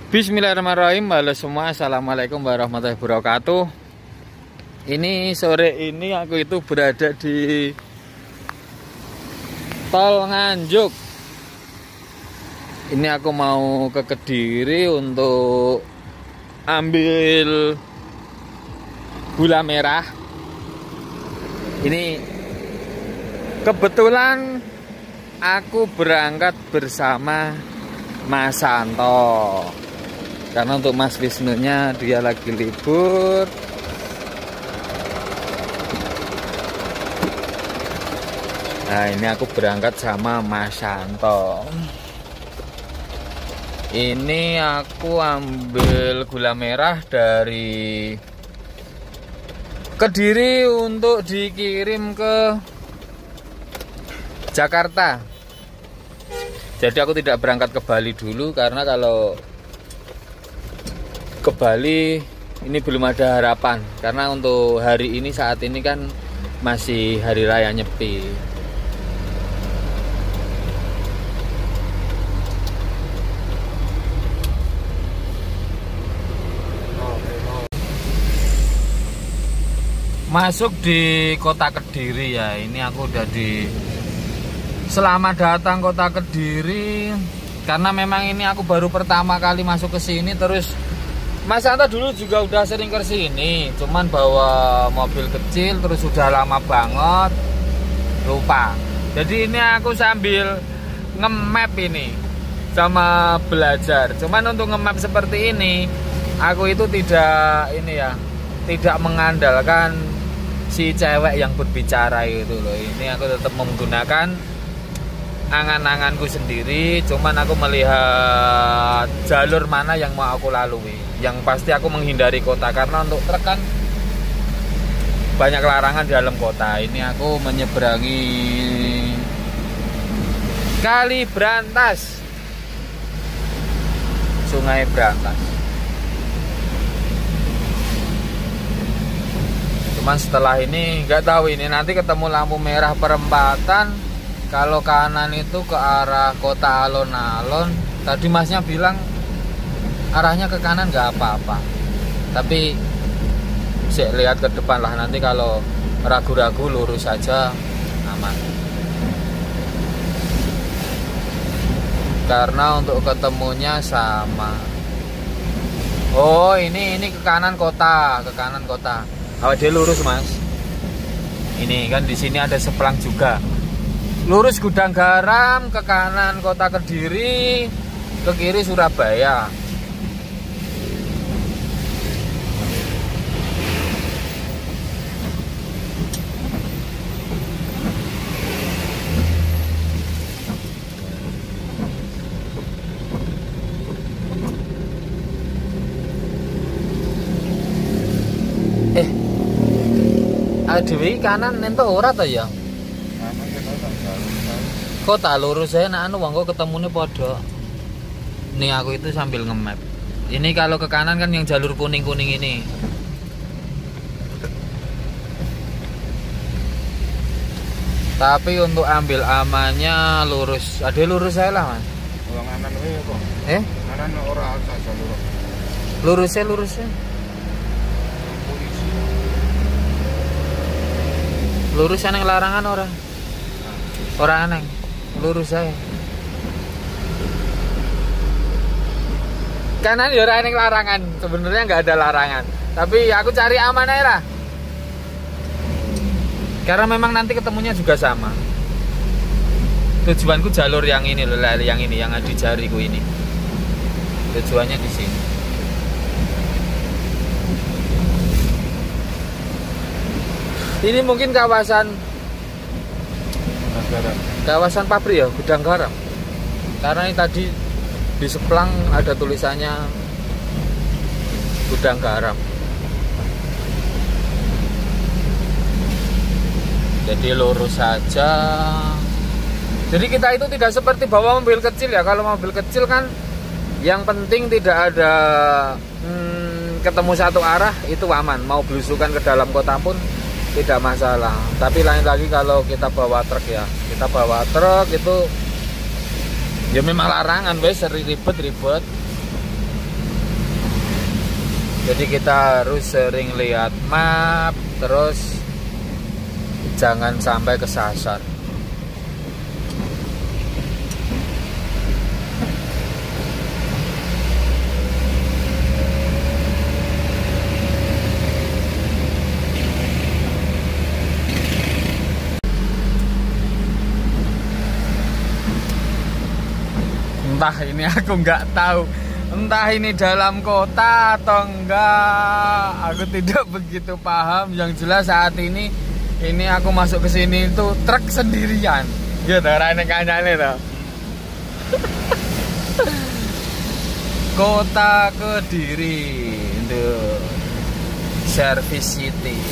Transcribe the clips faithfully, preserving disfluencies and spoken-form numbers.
Bismillahirrahmanirrahim. Halo semua, assalamualaikum warahmatullahi wabarakatuh. Ini sore ini aku itu berada di Tol Nganjuk. Ini aku mau ke Kediri untuk ambil gula merah. Ini kebetulan aku berangkat bersama Mas Santo. Karena untuk Mas Wisnunya dia lagi libur. Nah, ini aku berangkat sama Mas Santo. Ini aku ambil gula merah dari Kediri untuk dikirim ke Jakarta. Jadi aku tidak berangkat ke Bali dulu, karena kalau ke Bali ini belum ada harapan, karena untuk hari ini saat ini kan masih hari raya Nyepi. Masuk di kota Kediri ya. Ini aku udah di Selamat datang kota Kediri, karena memang ini aku baru pertama kali masuk ke sini. Terus Mas Santo dulu juga udah sering ke sini, cuman bawa mobil kecil, terus sudah lama banget lupa. Jadi ini aku sambil nge-map ini sama belajar. Cuman untuk nge-map seperti ini aku itu tidak ini ya, tidak mengandalkan si cewek yang berbicara itu loh. Ini aku tetap menggunakan angan-anganku sendiri. Cuman aku melihat jalur mana yang mau aku lalui. Yang pasti aku menghindari kota, karena untuk truk kan banyak larangan di dalam kota. Ini aku menyeberangi Kali Brantas, Sungai Brantas. Cuman setelah ini nggak tahu, ini nanti ketemu lampu merah perempatan. Kalau kanan itu ke arah kota alon-alon. Tadi masnya bilang arahnya ke kanan nggak apa-apa, tapi saya lihat ke depan lah, nanti kalau ragu-ragu lurus saja aman. Karena untuk ketemunya sama. Oh, ini ini ke kanan kota, ke kanan kota. Oh, dia lurus Mas. Ini kan di sini ada seplang juga. Lurus Gudang Garam, ke kanan kota Kediri, ke kiri Surabaya. Eh, adewi kanan nento ora ta ya? Kota lurus saya nak anu wong kok ketemune podo. Nih aku itu sambil nge-map. Ini kalau ke kanan kan yang jalur kuning-kuning ini. Tapi untuk ambil amannya lurus. Ada lurus saya lah Mas. Orang kanan wae kok. Eh? Kanan ora sak jalur. Lurusnya lurusnya. Lurus yang larangan ora? Ora aneh. Lurus saya. Kanan ya ora aneh larangan. Sebenarnya nggak ada larangan. Tapi aku cari aman aja lah. Karena memang nanti ketemunya juga sama. Tujuanku jalur yang ini loh, yang ini yang ada di jariku ini. Tujuannya di sini. Ini mungkin kawasan kawasan pabrik ya, Gudang Garam. Karena ini tadi di seplang ada tulisannya Gudang Garam. Jadi lurus saja. Jadi kita itu tidak seperti bawa mobil kecil ya. Kalau mobil kecil kan yang penting tidak ada hmm, ketemu satu arah, itu aman. Mau belusukan ke dalam kota pun tidak masalah. Tapi lain lagi kalau kita bawa truk ya. Kita bawa truk itu ya memang larangan wes, ribet-ribet. Jadi kita harus sering lihat map, terus jangan sampai kesasar. Entah ini aku nggak tahu, entah ini dalam kota atau enggak, aku tidak begitu paham. Yang jelas saat ini ini aku masuk ke sini itu truk sendirian. Gitu rane kanyane to. Kota Kediri itu Service City.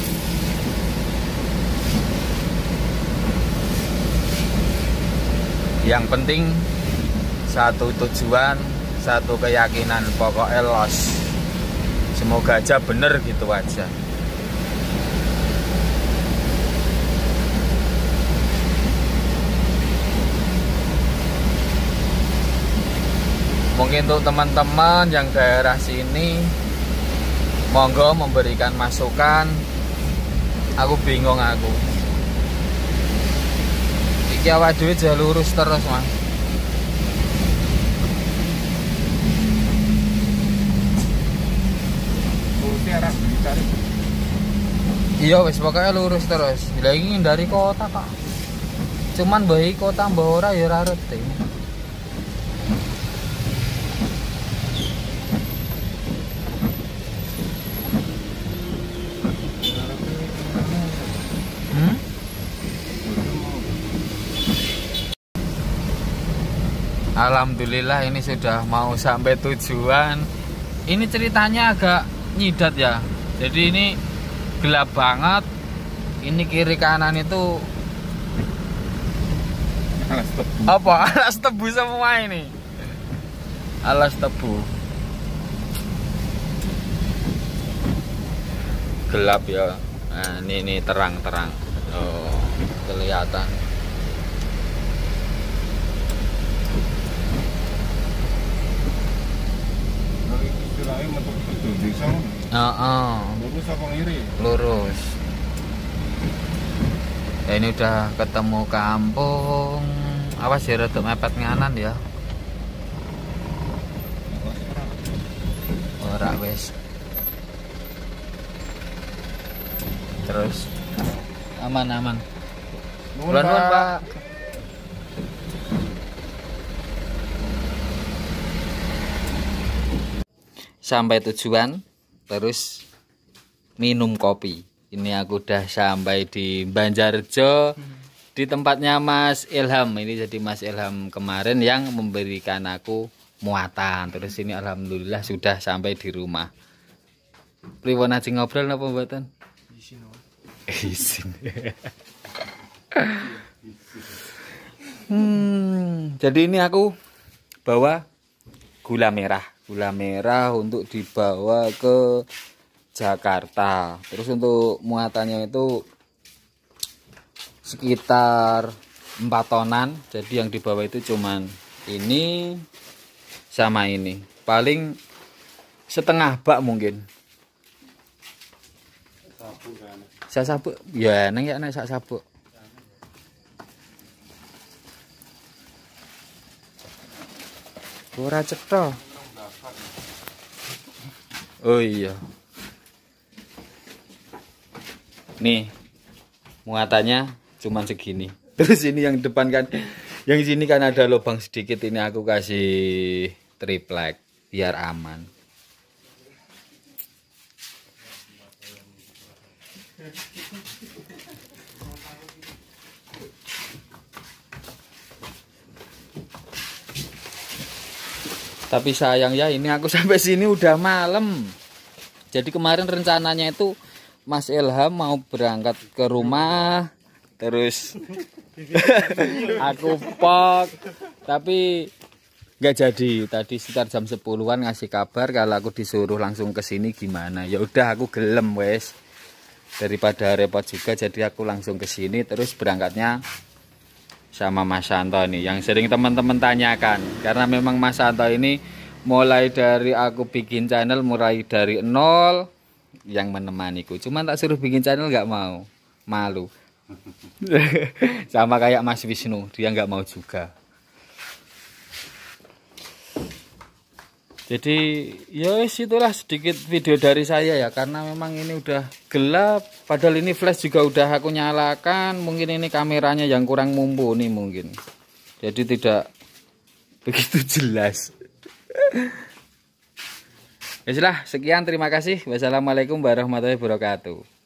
Yang penting satu tujuan, satu keyakinan, pokoknya los. Semoga aja bener gitu aja. Mungkin untuk teman-teman yang daerah sini, monggo memberikan masukan. Aku bingung aku. Iki awak dhewe aja lurus terus, Mas. Arah dicari. Iya wis pokoknya lurus terus. Lah iki dari kota, Pak. Cuman bayi kota mbah ora ya ora reti. Hmm? Alhamdulillah ini sudah mau sampai tujuan. Ini ceritanya agak nyidat ya. Jadi ini gelap banget. Ini kiri kanan itu Alas tebu. apa? Alas tebu semua ini. Alas tebu. Gelap ya. Nah, ini ini terang-terang. Oh, kelihatan. Istilahnya metu metu desa. Heeh. Lurus apa ngiri? Lurus. Ya, ini udah ketemu kampung. Awas ya rada mepet nganan ya. Ora wis. Terus aman-aman. Nuwun, Pak. Sampai tujuan, terus minum kopi. Ini aku udah sampai di Banjarjo, di tempatnya Mas Ilham. Ini jadi Mas Ilham kemarin yang memberikan aku muatan. Terus ini alhamdulillah sudah sampai di rumah. Pripun aja ngobrol napa mboten? Isin. Isin. Hmm, jadi ini aku bawa gula merah. Gula merah untuk dibawa ke Jakarta. Terus untuk muatannya itu sekitar empat tonan. Jadi yang dibawa itu cuman ini sama ini. Paling setengah bak mungkin. Saya sabuk. Ya, neng ya neng sak sabuk. Ora cetha. Oh iya. Nih muatannya cuman segini. Terus ini yang depan kan, yang sini kan ada lubang sedikit. Ini aku kasih triplek biar aman. Tapi sayang ya, ini aku sampai sini udah malam. Jadi kemarin rencananya itu Mas Ilham mau berangkat ke rumah, terus aku pok, tapi nggak jadi. Tadi sekitar jam sepuluhan ngasih kabar kalau aku disuruh langsung ke sini gimana. Ya udah aku gelem wes. Daripada repot juga, jadi aku langsung ke sini. Terus berangkatnya sama Mas Santo nih, yang sering teman-teman tanyakan. Karena memang Mas Santo ini mulai dari aku bikin channel mulai dari nol yang menemaniku. Cuman tak suruh bikin channel nggak mau, malu. Sama kayak Mas Wisnu, dia nggak mau juga. Jadi ya itulah sedikit video dari saya ya, karena memang ini udah gelap. Padahal ini flash juga udah aku nyalakan. Mungkin ini kameranya yang kurang mumpuni mungkin. Jadi tidak begitu jelas. Ya sudah, sekian, terima kasih. Wassalamualaikum warahmatullahi wabarakatuh.